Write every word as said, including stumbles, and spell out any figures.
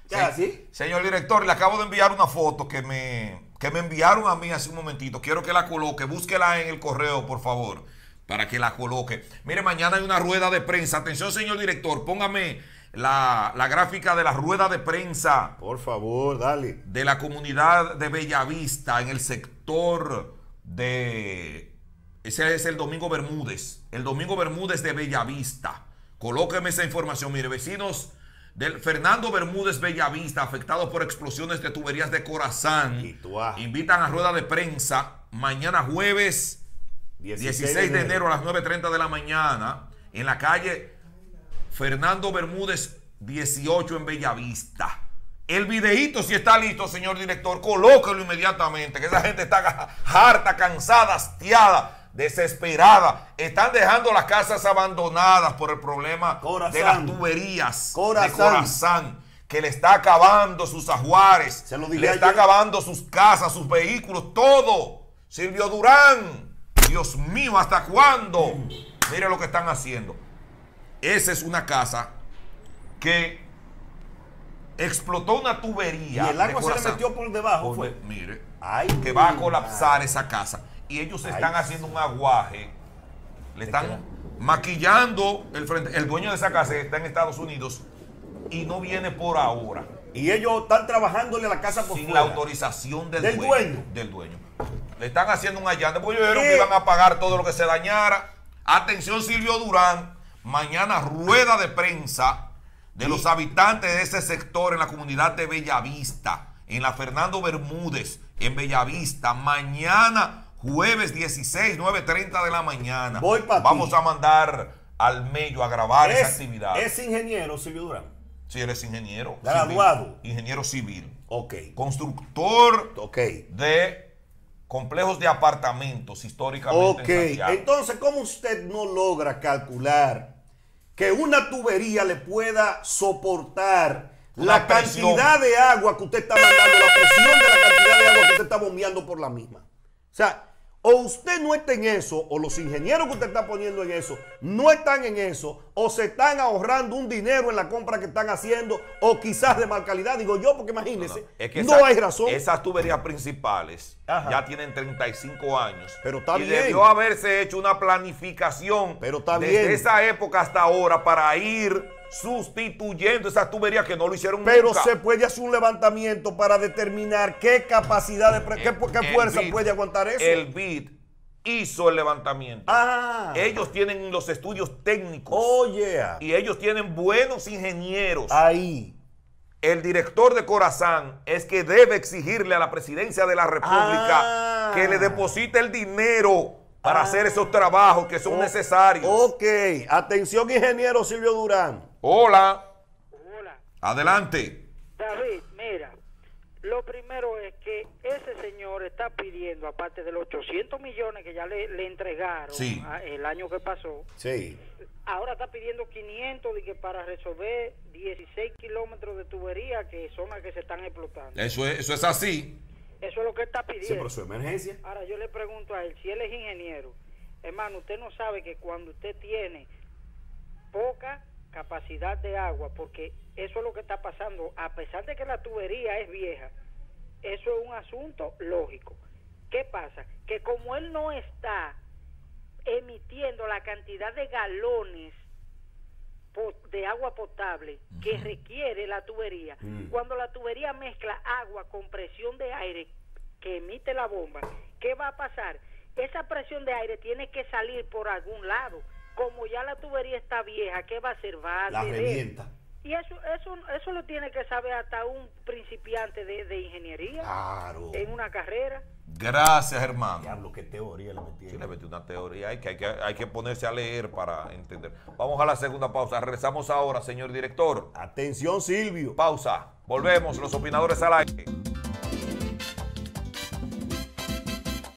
¿Ya así? Señor director, le acabo de enviar una foto que me, que me enviaron a mí hace un momentito. Quiero que la coloque. Búsquela en el correo, por favor, para que la coloque. Mire, mañana hay una rueda de prensa. Atención, señor director, póngame la, la gráfica de la rueda de prensa. Por favor, dale. De la comunidad de Bellavista, en el sector de... Ese es el Domingo Bermúdez. El Domingo Bermúdez de Bellavista. Colóqueme esa información. Mire, vecinos del Fernando Bermúdez Bellavista, afectados por explosiones de tuberías de Corazán, invitan a rueda de prensa mañana jueves dieciséis de enero a las nueve y media de la mañana en la calle Fernando Bermúdez dieciocho en Bellavista. El videíto, si está listo, señor director, colóquelo inmediatamente, que esa gente está harta, cansada, hastiada, desesperada. Están dejando las casas abandonadas por el problema Corazán. de las tuberías Corazán. de Corazán, que le está acabando sus ajuares, Se lo le está ayer. acabando sus casas, sus vehículos, todo. Silvio Durán, Dios mío, ¿hasta cuándo? Mire lo que están haciendo. Esa es una casa que explotó una tubería. Y el agua se le metió por debajo. Por, fue. Mire, Ay, que va a colapsar ay. esa casa. Y ellos Ay, están haciendo un aguaje. Le están maquillando el frente. El dueño de esa casa está en Estados Unidos y no viene por ahora. Y ellos están trabajándole a la casa por sin fuera. la autorización del, ¿Del dueño, dueño. Del dueño. Le están haciendo un allante porque ellos dijeron que iban a pagar todo lo que se dañara. Atención, Silvio Durán. Mañana rueda de prensa de los habitantes de ese sector en la comunidad de Bellavista, en la Fernando Bermúdez, en Bellavista. Mañana, jueves dieciséis, nueve y media de la mañana. Voy para Vamos ti. a mandar al Mello a grabar es, esa actividad. ¿Es ingeniero, Silvio Durán? Sí, él es ingeniero. Graduado. Civil, ingeniero civil. Ok. Constructor Ok. de complejos de apartamentos históricamente Ok. en Santiago. Entonces, ¿cómo usted no logra calcular que una tubería le pueda soportar una la presión. cantidad de agua que usted está mandando, la presión de la cantidad de agua que usted está bombeando por la misma? O sea, o usted no está en eso, o los ingenieros que usted está poniendo en eso no están en eso, o se están ahorrando un dinero en la compra que están haciendo, o quizás de mal calidad, digo yo, porque imagínense, no, no. Es que no esa, hay razón. Esas tuberías principales Ajá. ya tienen treinta y cinco años. Pero está y bien. debió haberse hecho una planificación Pero está desde bien. esa época hasta ahora para ir sustituyendo esas tuberías que no lo hicieron Pero nunca. se puede hacer un levantamiento para determinar qué capacidad, de pre- el, qué, qué fuerza B I D, puede aguantar eso. El B I D hizo el levantamiento. Ah. Ellos tienen los estudios técnicos. Oh, yeah. Y ellos tienen buenos ingenieros. Ahí. El director de Corazán es que debe exigirle a la presidencia de la República ah. que le deposite el dinero para ah. hacer esos trabajos que son oh. necesarios. Ok. Atención, ingeniero Silvio Durán. Hola. Hola. Adelante. David, mira, lo primero es que ese señor está pidiendo, aparte de los ochocientos millones que ya le, le entregaron sí. a, el año que pasó, sí. ahora está pidiendo quinientos de que para resolver dieciséis kilómetros de tubería que son las que se están explotando. Eso es, eso es así. Eso es lo que está pidiendo. Sí, pero su emergencia. Ahora yo le pregunto a él, si él es ingeniero, hermano, usted no sabe que cuando usted tiene poca capacidad de agua, porque eso es lo que está pasando, a pesar de que la tubería es vieja, eso es un asunto lógico. ¿Qué pasa? Que como él no está emitiendo la cantidad de galones de agua potable que requiere la tubería, mm. cuando la tubería mezcla agua con presión de aire que emite la bomba, ¿qué va a pasar? Esa presión de aire tiene que salir por algún lado. Como ya la tubería está vieja, ¿qué va a hacer? Va a la revienta. Y eso, eso, eso lo tiene que saber hasta un principiante de, de ingeniería. Claro. En una carrera. Gracias, hermano. Diablo, qué teoría le metí. Sí, le metí una teoría. Hay que, hay, que, hay que ponerse a leer para entender. Vamos a la segunda pausa. Regresamos ahora, señor director. Atención, Silvio. Pausa. Volvemos, los opinadores al aire.